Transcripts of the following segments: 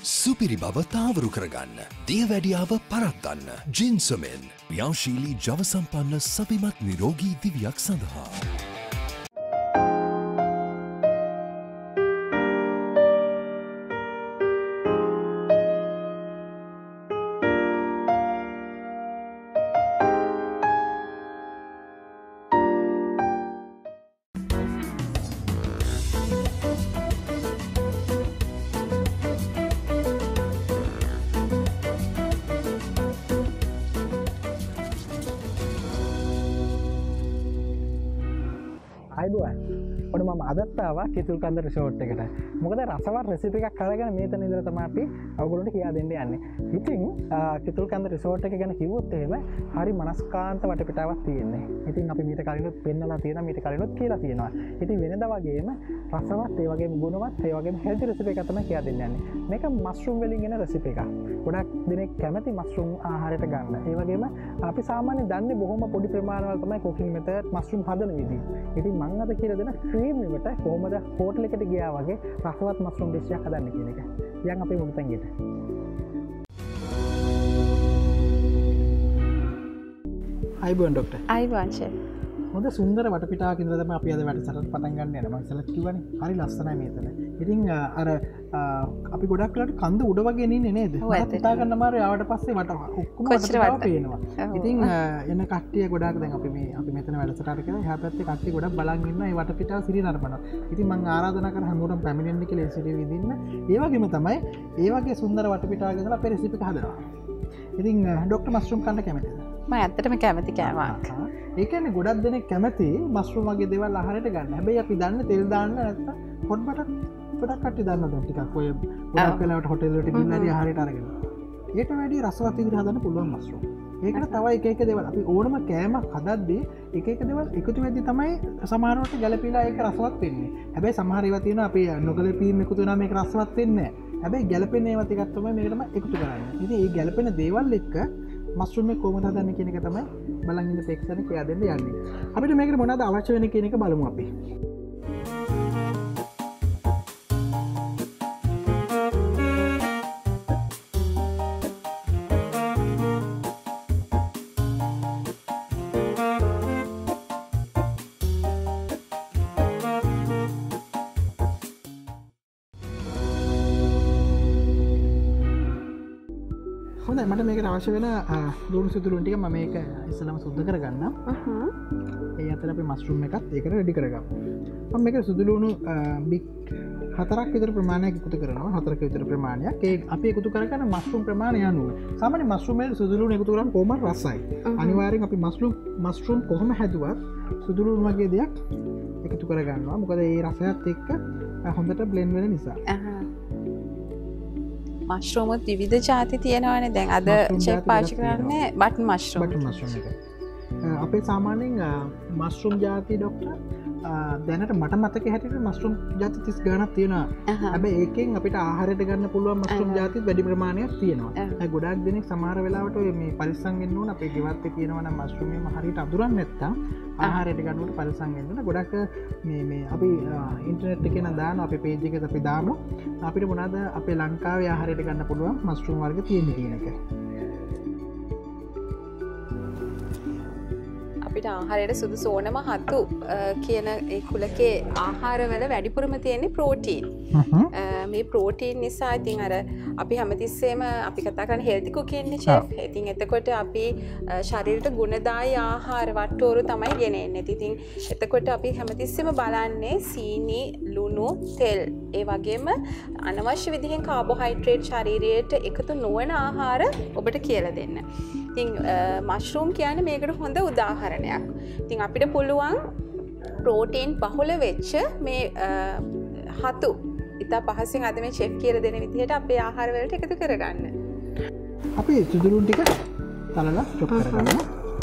සුපිරි බව තාවරු කරගන්න. දියවැඩියාව පරද්දන්න. ජින්සමෙන් ක්‍රියාශීලී ජව සම්පන්න සවිමත් නිරෝගී දිවියක් සඳහා. අයිබුවන් ඔන්න මම අදත් ආවා කිතුල් කන්ද රිසෝට් එකට. මොකද රසවත් රෙසිපි එකක් අරගෙන මේතන ඉඳලා තමයි අපි ඔයගොල්ලන්ට කියා දෙන්න යන්නේ. ඉතින් කිතුල් කන්ද රිසෝට් එක ගැන කිව්වොත් එහෙම හරි මනස්කාන්ත වටපිටාවක් තියෙන්නේ. ඉතින් අපි මීට කලිනුත් පෙන්නලා තියෙනවා, මීට කලිනුත් කියලා තියෙනවා. ඉතින් වෙනදා වගේම රසවත්, ඒ වගේම ගුණවත්, ඒ වගේම හෙල්දි රෙසිපි එකක් තමයි කියා දෙන්න යන්නේ. මේක මස්රූම් වලින් එන රෙසිපි එකක්. ගොඩක් දෙනෙක් කැමති මස්රූම් ආහාරයට ගන්න. ඒ වගේම අපි සාමාන්‍යයෙන් දන්නේ බොහොම පොඩි ප්‍රමාණවල තමයි කුකින් මෙතඩ් මස්රූම් හදන විදිහ. ඉතින් මම අද කියලා දෙන ක්‍රීම් එකට කොහොමද හෝටල් එකට ගියා වගේ රසවත් මස්රූම් ඩිෂ් එකක් හදන්න කියන එක. යන් අපි මුලට ගියට. අයිබෝන් ડોක්ටර්. අයිබෝන් ෂෙෆ්. හොඳ සුන්දර වටපිටාවක ඉඳලා තමයි අපි අද වැඩසටහන පටන් ගන්න යන්නේ. මම ඉස්සෙල්ලා කිව්වනේ හරි ලස්සනයි මේතන. ඉතින් අර අපි ගොඩක් වෙලාවට කන්ද උඩ වගේ ඉන්නේ නේද? මට හිතා ගන්න අමාරුයි ආවට පස්සේ වට ඔක්කොම වටපිටාව පේනවා. ඉතින් එන කට්ටිය ගොඩක් දැන් අපි මෙතන වැඩසටහන කරලා එහා පැත්තේ කට්ටිය ගොඩක් බලන් ඉන්නවා. ඒ වටපිටාව සිරි නරඹනවා. ඉතින් මම ආරාධනා කරා හැමෝටම පැමිණෙන්න කියලා ඒ සිරි විදින්න. ඒ වගේම තමයි ඒ වගේ සුන්දර වටපිටාවක ඉඳලා අපේ රෙසිපි එක හදනවා. ඉතින් ඩොක්ටර් මස්රූම් කන්න කැමතිද? මම ඇත්තටම කැමති කෑමක්. ඒ කියන්නේ ගොඩක් දෙනෙක් කැමති මස්රූම් වගේ දේවල් ආහාරයට ගන්න. හැබැයි අපි දන්නේ තෙල් දාන්න නැත්නම් හොට් බටර් ගොඩක් කට්ටිය දන්නවා දැන් ටිකක් ඔය ගොඩක් වෙලාවට හොටෙල් වලට ගිහින් හරි ආහාරයට අරගෙන. ඊට වැඩි රසවත් විදිහට හදන්න පුළුවන් මස්රූම්. ඒකට තව එක දේවල් අපි ඕනම කෑමක් හදද්දී එක දේවල් එකතු වෙද්දී තමයි සමහරවට ගැළපීලා ඒක රසවත් වෙන්නේ. හැබැයි සමහර ඒවා තියෙනවා අපි නොගැළපීම් එකතු වෙනවා මේක රසවත් වෙන්නේ නැහැ. හැබැයි ගැළපෙන ඒවා ටිකක් තමයි මේකටම එකතු කරන්නේ. ඉතින් මේ ගැළපෙන දේවල් එක්ක මස්රූම් එක කොහොමද හදන්නේ කියන එක තමයි බලන් ඉන්න සෙක්ෂන් එක කියා දෙන්න යන්නේ. අපිට මේකට මොනවද අවශ්‍ය වෙන්නේ කියන එක බලමු අපි. හොඳයි මට මේකට අවශ්‍ය වෙන ලුණු සිදුරුන් ටික මම මේක ඉස්සෙල්ලාම සුද්ධ කරගන්නම්. ඒ අතර අපි මස්රූම් එකත් ඒකට රෙඩි කරගමු. මම මේකට සුදු ලුණු බිග් 4ක් විතර ප්‍රමාණයක් එකතු කරනවා. 4ක විතර ප්‍රමාණයක්. ඒ අපි එකතු කරගන්න මස්රූම් ප්‍රමාණය අනුව. සාමාන්‍ය මස්රූම් වල සුදු ලුණු එකතු කරාම කොහොමද රසයි. අනිවාර්යෙන් අපි මස්රූම් කොහොම හැදුවත් සුදු ලුණු වගේ දෙයක් එකතු කරගන්නවා. මොකද ඒ රසයත් එක්ක හොඳට බ්ලෙන්ඩ් වෙන නිසා. මශ්රූමුත් විවිධ ජාති තියෙනවානේ. දැන් අද ෂෙෆ් පාවිච්චි කරන්නේ බටන් මශ්රූම්. අපේ සාමාන්‍යයෙන් මස්රූම් ජාති ඩොක්ටර් දැනට මට මතක හැටියට මස්රූම් ජාති 30 ගණනක් තියෙනවා. හැබැයි ඒකෙන් අපිට ආහාරයට ගන්න පුළුවන් මස්රූම් ජාති වැඩි ප්‍රමාණයක් තියෙනවා. ඒ ගොඩාක් දෙනෙක් සමහර වෙලාවට ඔය මේ පරිස්සම් වෙන්න ඕන අපේ ගෙවත්තේ තියෙනවා නම් මස්රූම් එක හරියට අඳුරන්නේ නැත්තම් ආහාරයට ගන්නකොට පරිස්සම් වෙන්න ඕන. ගොඩක් මේ අපි ඉන්ටර්නෙට් එකේ නම් දානවා අපේ පේජ් එකේ අපි දාමු. අපිට මොනවාද අපේ ලංකාවේ ආහාරයට ගන්න පුළුවන් මස්රූම් වර්ග තියෙන්නේ කියන එක. අපිට ආහාරයට සුදුසු ඕනම හතු කියන ඒ කුලකේ ආහාරවල වැඩිපුරම තියෙන්නේ ප්‍රෝටීන්. මේ ප්‍රෝටීන් නිසා ඉතින් අර අපි හැමතිස්සෙම අපි කතා කරන්නේ හෙල්ති කුකින් නේ ෂෙෆ්. ඉතින් එතකොට අපි ශරීරයට ගුණදායී ආහාර වට්ටෝරු තමයි ගෙනෙන්නේ. ඉතින් එතකොට අපි හැමතිස්සෙම බලන්නේ සීනි, ලුණු, තෙල් ඒ වගේම අනවශ්‍ය විදිහෙන් කාබෝහයිඩ්‍රේට් ශරීරයට එකතු නොවන ආහාර ඔබට කියලා දෙන්න. ඉතින් මෂ්රූම් කියන්නේ මේකට හොඳ උදාහරණයක්. ඉතින් අපිට පුළුවන් ප්‍රෝටීන් බහුල වෙච්ච මේ හතු ඉතා පහසෙන් අද මේ ෂෙෆ් කියලා දෙන විදිහට අපේ ආහාර වලට එකතු කරගන්න. අපි සුදුරුන් ටික තලලා චොප් කරගන්න.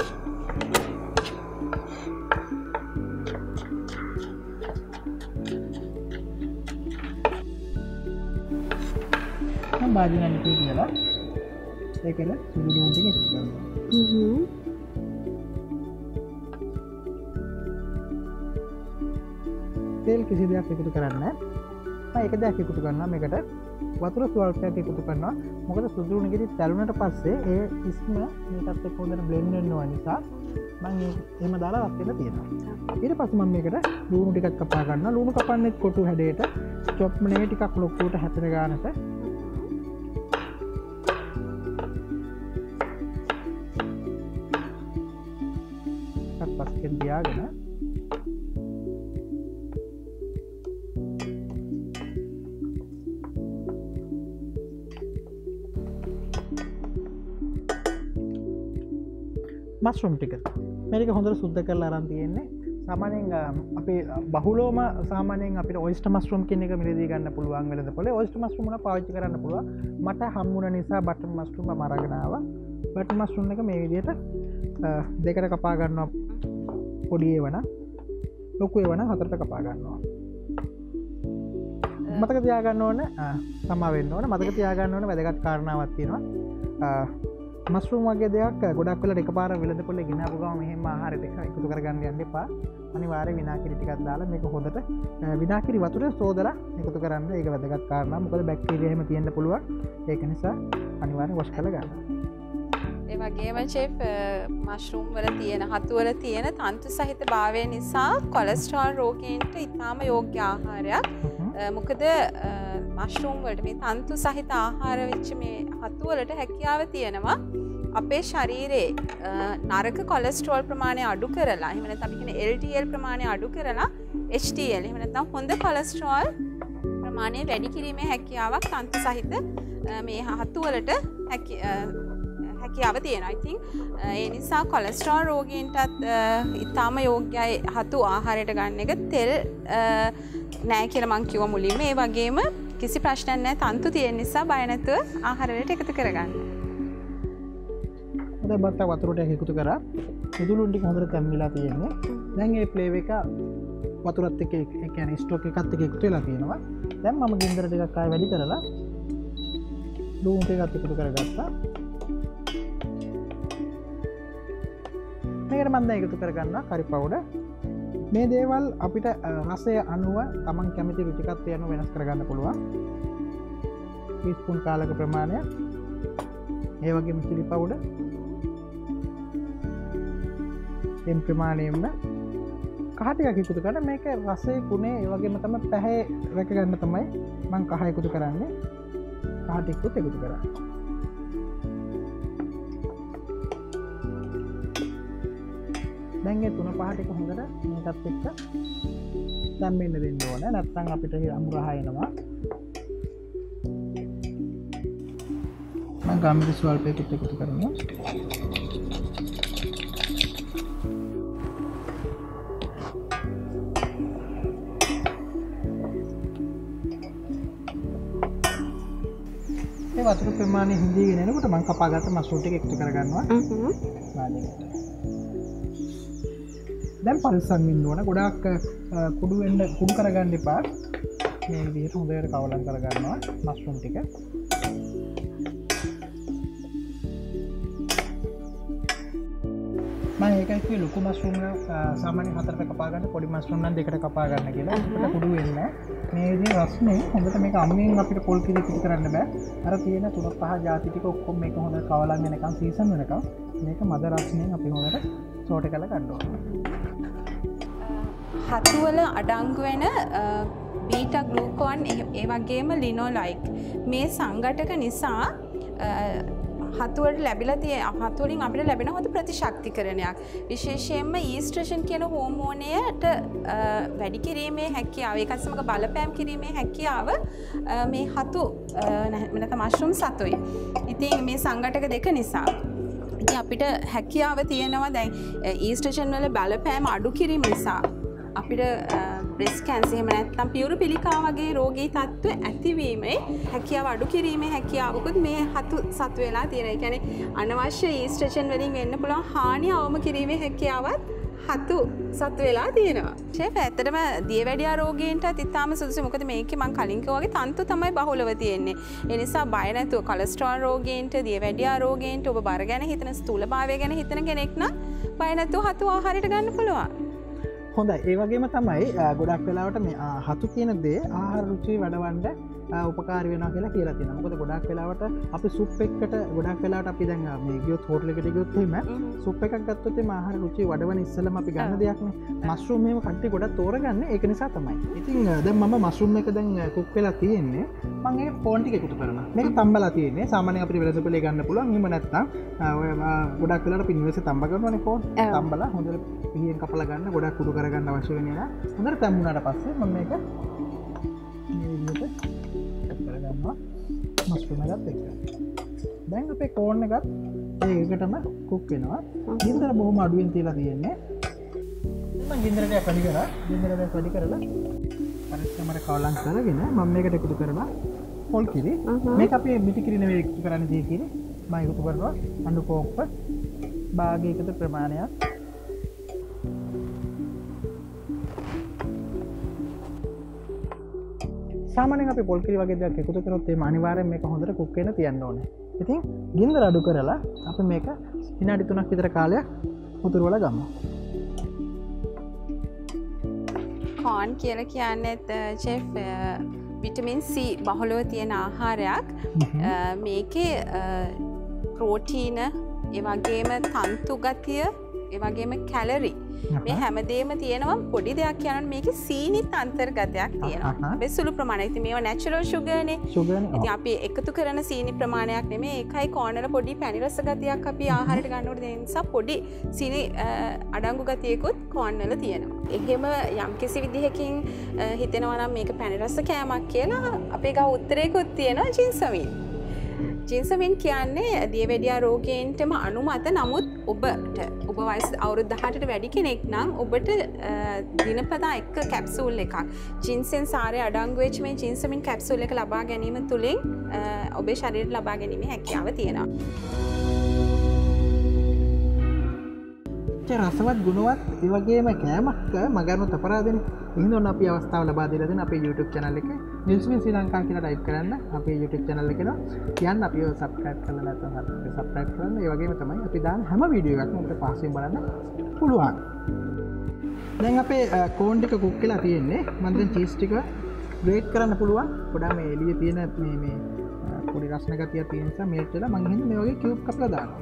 මම බාජනන් ටික කියලා ඒකල සුදුරුන් ටික එකතු කරනවා. තෙල් කිසි දෙයක් එකතු කරන්නේ නැහැ. මම එක දෙයක් එකතු කරනවා මේකට වතුර ස්වල්පයක් එකතු කරනවා. මොකද සුදු ලුණු ගෙඩි තැළුණට පස්සේ ඒ ඉස්ම මේකත් එක්ක හොඳට බ්ලෙන්ඩ් වෙනවා නිසා මම එහෙම දාලා රත් වෙලා තියෙනවා. ඊට පස්සේ මම මේකට ලුණු ටිකක් කපා ගන්නවා. ලුණු කපන්නෙත් කොටු හැඩයට චොප් නේ ටිකක් ලොකුවට හැපෙන ගානට පස්කෙන් තියාගෙන මස්රූම් ටික මේක හොඳට සුද්ධ කරලා අරන් තියෙන්නේ. සාමාන්‍යයෙන් අපේ බහුලෝම සාමාන්‍යයෙන් අපිට ඔයිස්ටර් මස්රූම් කියන එක මිලදී ගන්න පුළුවන් වෙලඳපොලේ ඔයිස්ටර් මස්රූම් උනා පාවිච්චි කරන්න පුළුවන්. මට හම්බුන නිසා බටර් මස්රූම් මම අරගෙන ආවා. බටර් මස්රූම් එක මේ විදිහට දෙකට කපා ගන්නවා. පොඩි ඒවන ලොකු ඒවන හතරට කපා ගන්නවා. මතක තියාගන්න ඕන තමා වෙන්න ඕන. මතක තියාගන්න ඕන වැදගත් කාරණාවක් තියෙනවා. මස්රූම් වගේ දෙයක් ගොඩක් වෙලා එකපාර වෙළඳපොලේ ගෙනාපු ගමන් මෙහෙම ආහාරෙට එකතු කරගන්න යන්න එපා. අනිවාර්යයෙන් විනාකිරි ටිකක් දාලා මේක හොඳට විනාකිරි වතුරේ සෝදලා එකතු කරන්න. ඒක වැදගත් කාරණා. මොකද බැක්ටීරියා එහෙම තියෙන්න පුළුවන්. ඒක නිසා අනිවාර්යෙන් වොෂ් කරලා ගන්න. ඒ වගේම චෙෆ් මෂ්රූම් වල තියෙන හතු වල තියෙන තන්තු සහිත භාවය නිසා කොලෙස්ටරෝල් රෝගීන්ට ඉතාම යෝග්‍ය ආහාරයක්. මොකද මෂ්රූම් වලට මේ තන්තු සහිත ආහාර වෙච්ච මේ හතු වලට හැකියාව තියෙනවා අපේ ශරීරයේ නරක කොලෙස්ටරෝල් ප්‍රමාණය අඩු කරලා එහෙම නැත්නම් අපි කියන LDL ප්‍රමාණය අඩු කරලා HDL එහෙම නැත්නම් හොඳ කොලෙස්ටරෝල් ප්‍රමාණය වැඩි කිරීමේ හැකියාවක් තන්තු සහිත මේ හතු වලට හැකියාව තියෙනවා. ඉතින් ඒ නිසා කොලෙස්ටරෝල් රෝගීන්ටත් ඉතාම යෝග්‍යයි හතු ආහාරයට ගන්න එක. තෙල් නෑ කියලා මං කිව්වා මුලින්ම. ඒ වගේම කිසි ප්‍රශ්නයක් නෑ තන්තු තියෙන නිසා බය නැතුව ආහාර වලට එකතු කරගන්න. දැන් බත්ත වතුරට එකතු කරා. සුදුලුන් ටික හොඳට තැම්බිලා තියෙන්නේ. දැන් මේ ෆ්ලේවර් එක වතුරත් එක්ක ඒ කියන්නේ ස්ටොක් එකත් එක්ක එකතු වෙලා තියෙනවා. දැන් මම ගින්දර ටිකක් ආයෙ වැඩි කරලා ලුණු ටිකත් එකතු කරගත්තා. මේකට මම දැන් එකතු කරගන්නවා කරි පවුඩර්. මේ දේවල් අපිට රසය අනුව තමන් කැමති රුචිකත්වය අනුව වෙනස් කරගන්න පුළුවන්. ටීස්පූන් කාලක ප්‍රමාණය. ඒ වගේම chili powder. එම් ප්‍රමාණයෙන්ම කහ ටිකක් එකතු කරලා මේක රසයේ ගුණේ ඒ වගේම තමයි පැහැ රැක ගන්න තමයි මම කහ එකතු කරන්නේ. කහ ටිකත් එකතු කරා. දැන් ඒ තුන පහ ටික හොඳට මේකත් එක්ක තැම්බෙන්න දෙන්න ඕනේ. නැත්නම් අපිට අමුරහ එනවා. මම ගම්මිරි ස්වල්පයකට එකතු කරනවා. ඒ වතුර ප්‍රමාණය හිඳීගෙන එනකොට මම කපාගත්ත මස්රූම් ටික එකතු කරගන්නවා. දැන් පරිස්සම් වෙන්න ඕන. ගොඩාක් කුඩු කරගන්න එපා. මේ විදිහට හොඳට කවලම් කරගන්නවා මස්රූම් ටික. මම ඒකයි කිව්වේ ලොකු මස්රූම් නම් සාමාන්‍යයෙන් 4ට කපා ගන්න, පොඩි මස්රූම් නම් 2ට කපා ගන්න කියලා. ඒක කුඩු වෙන්නේ. මේ විදිහේ රස්නේ හොඳට මේක අම්මෙන් අපිට පොල් කිරි පිටි කරන්න බෑ. අර තියෙන 3-5 ಜಾති ටික ඔක්කොම මේක හොඳට කවලම් වෙනකන් සීසන් වෙනකන් මේක මද රස්නේ අපි හොඳට සෝට් කරලා ගන්න ඕනේ. හතු වල අඩංගු වෙන බීටා ග්ලූකෝන් ඒ වගේම ලිනෝලයික් මේ සංඝටක නිසා හතු වලට ලැබිලා තියෙන හතු වලින් අපිට ලැබෙන හොඳ ප්‍රතිශක්තිකරණයක්. විශේෂයෙන්ම ඊස්ට්‍රජන් කියන හෝමෝනයට වැඩි කිරීමේ හැකියාව, ඒකත් සමග බලපෑම් කිරීමේ හැකියාව මේ හතු නැත්නම් මෂ්රූම් සතුයි. ඉතින් මේ සංඝටක දෙක නිසා ඉතින් අපිට හැකියාව තියෙනවා දැන් ඊස්ට්‍රජන් වල බලපෑම අඩු කිරීම නිසා අපිට බ්‍රෙස්ට් කැන්සර් එහෙම නැත්නම් පියුරු පිළිකා වගේ රෝගී තත්ත්ව ඇතිවීමේ හැකියාව අඩු කිරීමේ හැකියාවකුත් මේ හතු සතු වෙලා තියෙනවා. ඒ කියන්නේ අනවශ්‍ය ඊස්ට්‍රජන් වලින් වෙන්න පුළුවන් හානිය අවම කිරීමේ හැකියාවත් හතු සතු වෙලා තියෙනවා. ෂෙෆ් ඇත්තටම දියවැඩියා රෝගීන්ටත් ඉතාම සුදුසු. මොකද මේකේ මම කලින් කිව්වා වගේ තන්තු තමයි බහුලව තියෙන්නේ. ඒ නිසා බය නැතුව කොලෙස්ටරෝල් රෝගීන්ට, දියවැඩියා රෝගීන්ට ඔබ බර ගැන හිතන, ස්ථූලභාවය ගැන හිතන කෙනෙක් නම් බය නැතුව හතු ආහාරයට ගන්න පුළුවන්. හොඳයි. ඒ වගේම තමයි ගොඩක් වෙලාවට මේ හතු කියන දේ ආහාර රුචිය වඩවන්න උපකාරී වෙනවා කියලා තියෙනවා. මොකද ගොඩක් වෙලාවට අපි සුප් එකකට ගොඩක් වෙලාවට අපි දැන් මේ ගියොත් හෝටල් එකට ගියොත් එහෙම සුප් එකක් ගත්තොත් එහම ආහාර රුචිය වඩවන ඉස්සෙල්ලම අපි ගන්න දෙයක් නේ. මස්රූම් එහෙම කට්ටිය ගොඩක් තෝරගන්නේ ඒක නිසා තමයි. ඉතින් දැන් මම මස්රූම් එක දැන් කුක් වෙලා තියෙන්නේ. මම ඒක කෝන් ටික එකතු කරනවා. මේක තම්බලා තියෙන්නේ. සාමාන්‍යයෙන් අපිට වෙළඳපොලේ ගන්න පුළුවන්. එහෙම නැත්නම් ඔය ගොඩක් වෙලාවට අපි නිවසේ තම්බ කරනවානේ කෝන්. තම්බලා හොඳට පිහියෙන් කපලා ගන්න ගොඩක් කුඩු කරගන්න අවශ්‍ය වෙන්නේ නැහැ. හොඳට තැම්බුණාට පස්සේ මම මේක මේ විදිහට කරගන්නවා. මස්රූම් එකත් එක්ක. දැන් අපේ කෝන් එකත් ඒකටම කුක් වෙනවා. ගින්දර බොහොම අඩුවෙන් තියලා තියෙන්නේ. මම ගින්දරට වැඩි කරලා පරිස්සමට කවලම් කරගෙන මම මේකට එකතු කරලා පොල් කිරි මේක අපි මිටි කිරි නෙවෙයි එකතු කරන්නේ දී කිරි මම එකතු කරනවා අඬු කෝප්ප භාගයකට ප්‍රමාණයක් සාමාන්‍යයෙන් අපි පොල් කිරි වගේ දෙයක් එකතු කරොත් එහම අනිවාර්යෙන් මේක හොඳට කුක් වෙන්න තියන්න ඕනේ. ඉතින් ගින්දර අඩු කරලා අපි මේක විනාඩි 3ක් විතර කාලයක් උතුරවලා ගමු. කෝන් කියලා කියන්නේත් චෙෆ් විටමින් C බහුලව තියෙන ආහාරයක්. මේකේ ප්‍රෝටීන ඒ වගේම තන්තු ගතිය ඒ වගේම කැලරි මේ හැමදේම තියෙනවා. පොඩි දෙයක් කියනවනම් මේකේ සීනිත් අන්තර්ගතයක් තියෙනවා. මේ සුළු ප්‍රමාණයක්. ඉතින් මේවා නැචරල් ෂුගර්නේ. ඉතින් අපි එකතු කරන සීනි ප්‍රමාණයක් නෙමෙයි. ඒකයි කෝන් වල පොඩි පැණි රස ගතියක් අපි ආහාරයට ගන්නකොට දෙන නිසා පොඩි සීනි අඩංගු ගතියකුත් කෝන් වල තියෙනවා. එහෙම යම්කිසි විදිහකින් හිතෙනවා නම් මේක පැණි රස කෑමක් කියලා අපේ ගාව උත්තරයකුත් තියෙනවා ජින්සමින්. ජින්සමින් කියන්නේ දියවැඩියා රෝගීන්ටම අනුමත. නමුත් ඔබ වයස අවුරුදු 18ට වැඩි කෙනෙක් නම් ඔබට දිනපතා එක කැප්සූල් එකක් ජින්සෙන් සාරය අඩංගු වෙච්ච මේ ජින්සමින් කැප්සූල් එක ලබා ගැනීම තුළින් ඔබේ ශරීරයට ලබා ගැනීමේ හැකියාව තියෙනවා. රසවත් ගුණවත් ඒ වගේම කෑමක් මගන්නොත් අපරාධනේ. එහෙනම් ඔන්න අපි අවස්ථාව ලබා දීලා දෙන අපේ YouTube channel එකේ ජින්සමින් ශ්‍රී ලංකා කියලා ටයිප් කරන්න අපේ YouTube channel එකේන කියන්න අපිව subscribe කරලා නැත්නම් අපිව subscribe කරන්න. ඒ වගේම තමයි අපි දාන හැම වීඩියෝ එකක්ම අපිට පහසුවෙන් බලන්න පුළුවන්. දැන් අපේ කෝන් ටික කුක් වෙලා තියෙන්නේ. මම දැන් චීස් ටික ග්‍රේට් කරන්න පුළුවන්. පොඩා මේ එළියේ තියෙන මේ පොඩි රසන ගතියක් තියෙන නිසා මේක වෙලා මම හිතන්නේ මේ වගේ කියුබ් කපලා දානවා.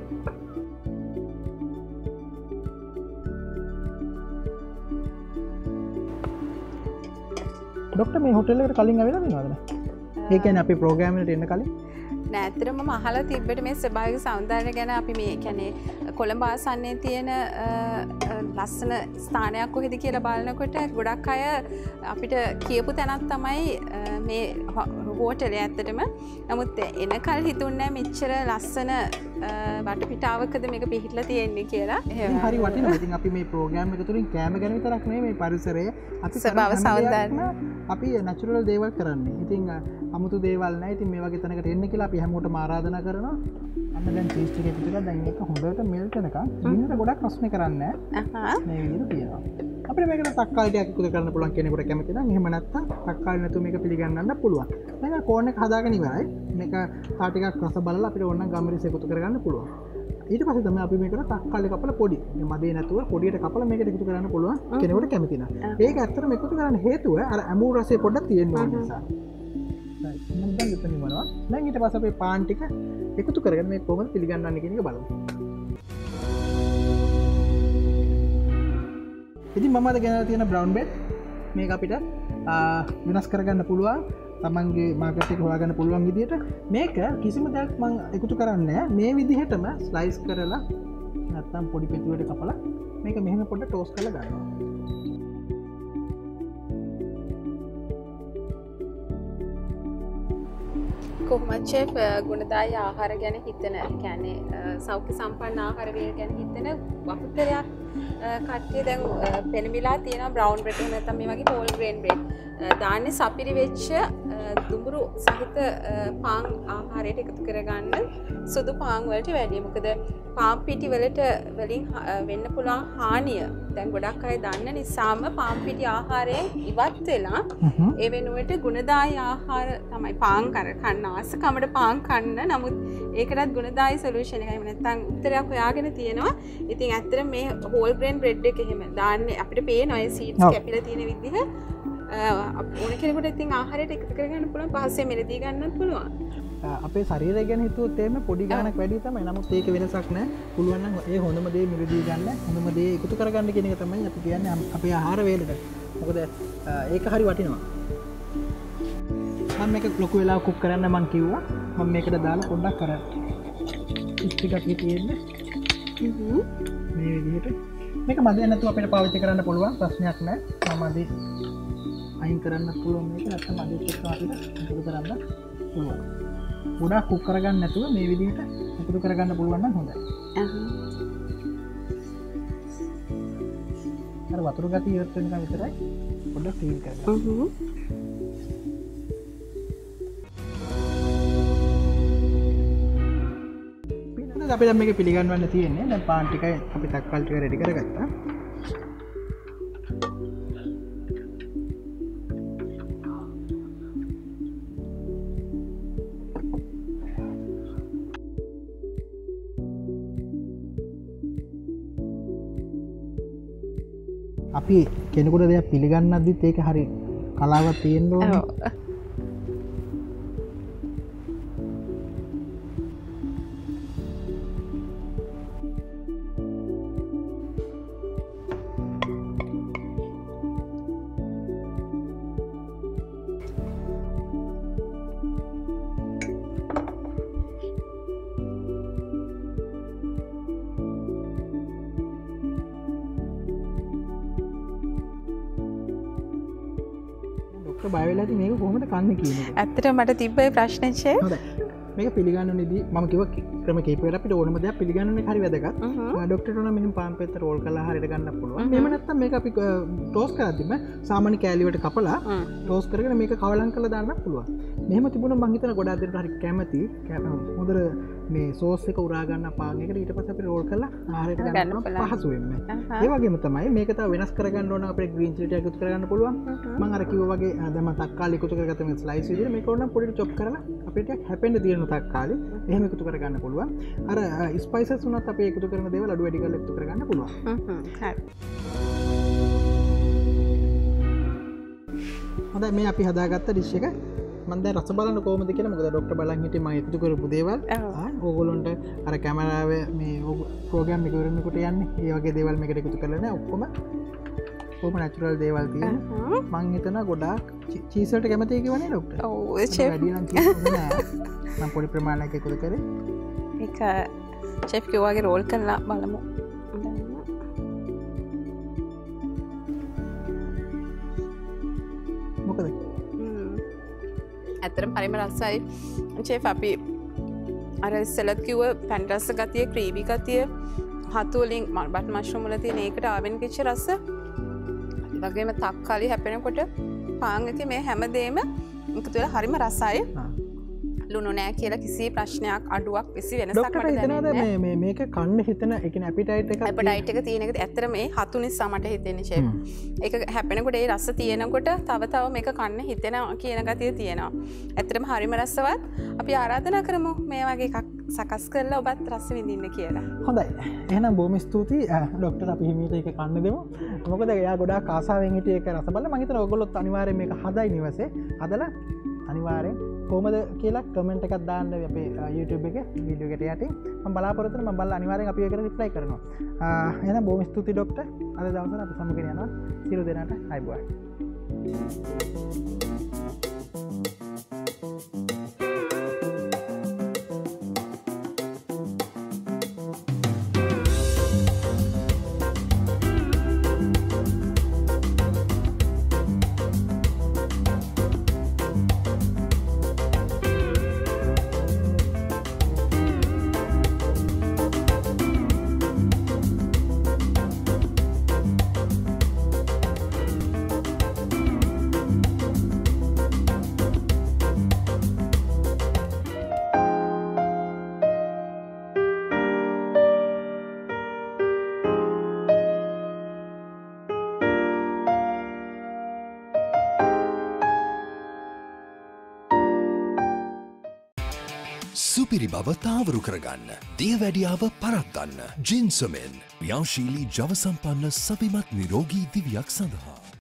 ඩොක්ටර් මේ හොටෙල් එකට කලින් ආවෙලා තියෙනවද? ඒ කියන්නේ අපේ ප්‍රෝග්‍රෑම් එකට එන්න කලින් නෑ. ඇත්තටම මම අහලා තිබ්බට මේ ස්වභාවික සෞන්දර්යය ගැන අපි මේ කියන්නේ කොළඹ ආසන්නයේ තියෙන ලස්සන ස්ථානයක් කොහෙද කියලා බලනකොට ගොඩක් අය අපිට කියපු තැනක් තමයි මේ හෝටලේ ඇත්තටම. නමුත් එනකල් හිතුන්නේ මෙච්චර ලස්සන වටපිටාවකද මේක පිහිටලා තියෙන්නේ කියලා. හරි වටිනවා. ඉතින් අපි මේ ප්‍රෝග්‍රෑම් එක තුලින් කැම ගැන විතරක් නෙවෙයි මේ පරිසරය අපි ස්වභාව සෞන්දර්යය අපි නැචරල් දේවල් කරන්නේ. ඉතින් අමුතු දේවල් නැහැ. ඉතින් මේ වගේ තැනකට එන්න කියලා අපි හැමෝටම ආරාධනා කරනවා. අන්න දැන් චීස් ටික එකතු කරලා දැන් මේක හොඳට මෙල්ට් වෙනකන් ඉන්නට ගොඩක් රස්නේ කරන්නේ නැහැ. මේ විදිහට තියෙනවා. අපිට මේකට තක්කාලි ටිකක් එකතු කරන්න පුළුවන් කෙනෙකුට කැමති නම්. එහෙම නැත්නම් තක්කාලි නැතුව මේක පිළිගන්නන්න පුළුවන්. දැන් කෝන් එක හදාගෙන ඉවරයි. මේක තා ටිකක් රස බලලා අපිට ඕන නම් ගම්මිරිස් එකතු කරගන්න පුළුවන්. ඊට පස්සේ තමයි අපි මේකට තක්කාලි කපලා පොඩි මේ මදේ නැතුව පොඩියට කපලා මේකට එකතු කරන්න පුළුවන් කෙනෙකුට කැමති නම්. ඒක ඇත්තටම එකතු කරන්න හේතුව අර ඇඹුල් රසය පොඩ්ඩක් තියෙන්න ඕන නිසා. හරි. මම දැන් ඉතින් ඉවරනවා. දැන් ඊට පස්සේ අපේ පාන් ටික එකතු කරගෙන මේක කොහොමද පිළිගන්නන්නේ කියන එක බලමු. ඉතින් මම අද ගෙනලා තියෙන බ්‍රවුන් බ්‍රෙඩ් මේක අපිට වෙනස් කරගන්න පුළුවන්. තමන්ගේ මාකට් එක හොයාගන්න පුළුවන් විදිහට මේක කිසිම දෙයක් මම එකතු කරන්නේ නැහැ. මේ විදිහටම ස්ලයිස් කරලා නැත්තම් පොඩි පෙතුවට කපලා මේක මෙහෙම පොඩ්ඩක් ටෝස්ට් කරලා ගන්නවා. කොහොමද චෙෆ් ගුණදායී ආහාර ගැන හිතන කියන්නේ සෞඛ්‍ය සම්පන්න ආහාර වේල ගැන හිතන වපුතරයක් කට්ටිය දැන් පෙළඹිලා තියෙනවා බ්‍රවුන් බ්‍රෙඩ් එහෙම නැත්නම් මේ වගේ හෝල් ග්‍රේන් බ්‍රෙඩ් දාන්නේ සපිරි වෙච්ච දුඹුරු සහිත පාන් ආහාරයට එකතු කරගන්න සුදු පාන් වලට වැඩිය. මොකද පාන් පිටි වලට වලින් වෙන්න පුළුවන් හානිය දැන් ගොඩක් අය දන්න නිසාම පාන් පිටි ආහාරයෙන් ඉවත් වෙලා ඒ වෙනුවට ගුණදායී ආහාර තමයි පාන් කන්න ආසකමට පාන් කන්න. නමුත් ඒකටත් ගුණදායී සොලියුෂන් එකයි නැත්නම් උත්තරයක් හොයාගෙන තියෙනවා. ඉතින් ඇත්තට මේ හෝල් ග්‍රේන් බ්‍රෙඩ් එක එහෙම දාන්නේ අපිට පේනවා ඒ සීඩ්ස් කැපිලා තියෙන විදිහ ඕන කෙනෙකුට ඉතින් ආහාරයට එකතු කරගන්න පුළුවන් පහසේ මිලදී ගන්නත් පුළුවන්. අපේ ශරීරය ගැන හිතුවොත් එහෙම පොඩි ගාණක් වැඩි තමයි. නමුත් ඒක වෙනසක් නැහැ. පුළුවන් නම් ඒ හොඳම දේ මිලදී ගන්න, හොඳම දේ එකතු කරගන්න කියන එක තමයි අපි කියන්නේ අපේ ආහාර වේලට. මොකද ඒක හරි වටිනවා. මම මේක ලොකු වෙලාවක් කුක් කරන්න මම කිව්වා. මම මේකට දාලා පොඩ්ඩක් අර ටිකක් තියෙන්නේ. මේ විදිහට මේක මදිය නැතුව අපිට පාවිච්චි කරන්න පුළුවන් ප්‍රශ්නයක් නැහැ. මම අද අයින් කරන්න පුළුවන් මේක නැත්නම් අදිත් එක්ක අපිට එකතු කරන්න පුළුවන්. ගොඩාක් කුක් කරගන්න නැතුව මේ විදිහට එකතු කරගන්න පුළුවන් නම් හොඳයි. අර වතුර ගතිය ඉවත් වෙනකන් විතරයි පොඩ්ඩක් ක්ලීන් කරගන්න. අපි දැන් මේක පිළිගන්වන්න තියෙන්නේ. දැන් පාන් ටිකයි අපි තක්කාලි ටික රෙඩි කරගත්තා. අපි කෙනෙකුට දෙයක් පිළිගන්නද්දිත් ඒක හරි කලාවක් තියෙන්න ඕනේ. බයවෙලාදී මේක කොහොමද කන්නේ කියන එක. ඇත්තටම මට තිබ්බේ ප්‍රශ්නේ ෂේ. හොඳයි. මේක පිළිගන්නනේදී මම කිව්වා ක්‍රම කීපයකට අපිට ඕනම දෙයක් පිළිගන්නන එක හරි වැදගත්. ડોක්ටර්ට උනා මෙහෙම පාන් පෙත්ත රෝල් කරලා හරියට ගන්න පුළුවන්. මෙහෙම නැත්තම් මේක අපි ටෝස් කරද්දිම සාමාන්‍ය කෑලි වලට කපලා ටෝස් කරගෙන මේක කවලම් කරලා දාන්න පුළුවන්. මෙහෙම තිබුණොත් මං හිතන ගොඩාක් දෙනෙක් හරි කැමති. හොඳට මේ සෝස් එක උරා ගන්න පාන් එකට ඊට පස්සේ අපි රෝල් කරලා ආහාරයට ගන්න පහසු වෙන්නේ. ඒ වගේම තමයි මේක තව වෙනස් කරගන්න ඕන අපේ ග්‍රීන් චිලි ටික එකතු කරගන්න පුළුවන්. මම අර කිව්වා වගේ දැන් මම තක්කාලි එකතු කරගත්ත මේ ස්ලයිස් විදිහට මේක ඕන නම් පොඩියට චොප් කරලා අපිට ටිකක් හැපෙන්න තියෙන තක්කාලි එහෙම එකතු කරගන්න පුළුවන්. අර ස්පයිසස් උනත් අපි එකතු කරන දේවල් අඩු වැඩි කරලා එකතු කරගන්න පුළුවන්. හරි. හොඳයි මේ අපි හදාගත්ත ඩිෂ් එක මම දැන් රස බලන්න කොහොමද කියලා මොකද ડોක්ටර් බලන් හිටියේ මම එකතු කරපු දේවල් ඕගොල්ලොන්ට අර කැමරාවේ මේ ප්‍රෝග්‍රෑම් එක කරනකොට යන්නේ ඒ වගේ දේවල් මේකට එකතු කරලා නෑ ඔක්කොම නැචරල් දේවල් තියෙනවා මම හිතනවා ගොඩාක් චීස් වලට කැමතියි කියවනේ ડોක්ටර් ඔව් ඒ ෂෙෆ් වැඩි නම් චීස් නෑ මම පොඩි ප්‍රමාණයක් එකතු කරේ ඒක ෂෙෆ් කිව්වාගේ රෝල් කරලා බලමු මොකද ඇතරම් පරිම රස්සයි චේෆ් අපි අර සෙලත් කිව්ව පැන්රස්ස ගතිය ක්‍රීවි ගතිය හතුවලින් බත් මශ්රුම් වල තියෙන ඒකට ආවෙන් කිච්ච රස වගේම තක්කාලි හැපෙනකොට පාන් එකේ මේ හැමදේම එකතු වෙලා හරිම රසයි ලුණු නෑ කියලා කිසි ප්‍රශ්නයක් අඩුවක් කිසි වෙනසක් මට දැනෙන්නේ නෑ මේ මේක කන්න හිතන ඒ කියන්නේ ඇපිටයිට් එක ඇපිටයිට් එක තියෙන එක ඇත්තට මේ හතු නිසා මට හිතෙන්නේ ෂෙෆ් ඒක හැපෙනකොට ඒ රස තියෙනකොට තව මේක කන්න හිතෙන කියන ගතිය තියෙනවා ඇත්තටම හරිම රසවත් අපි ආරාධනා කරමු මේ වගේ එකක් සකස් කරලා ඔබත් රස විඳින්න කියලා හොඳයි එහෙනම් බොහොම ස්තුතියි ડોක්ටර් අපි හිමීට ඒක කන්න දෙමු මොකද එයා ගොඩාක් ආසාවෙන් හිටියේ ඒක රස බලලා මම හිතනවා ඔයගොල්ලොත් අනිවාර්යෙන් මේක හදයි නිවසේ හදලා අනිවාර්යෙන් කොහමද කියලා කමෙන්ට් එකක් දාන්න අපේ YouTube එකේ වීඩියෝ එකට යටින් මම බලාපොරොත්තු වෙනවා මම බලලා අනිවාර්යෙන් අපි ඒකට රිප්ලයි කරනවා එහෙනම් බොහොම ස්තුතියි ડોක්ටර් අද දවසේ අපි සමුගෙන යනවා සියලු දෙනාට ආයුබෝවන් සුපිරි බව තාවරු කරගන්න දියවැඩියාව පරද්දන්න ජින්සමෙන් ව්‍යංශීලී ජව සම්පන්න සවිමත් නිරෝගී දිවියක් සඳහා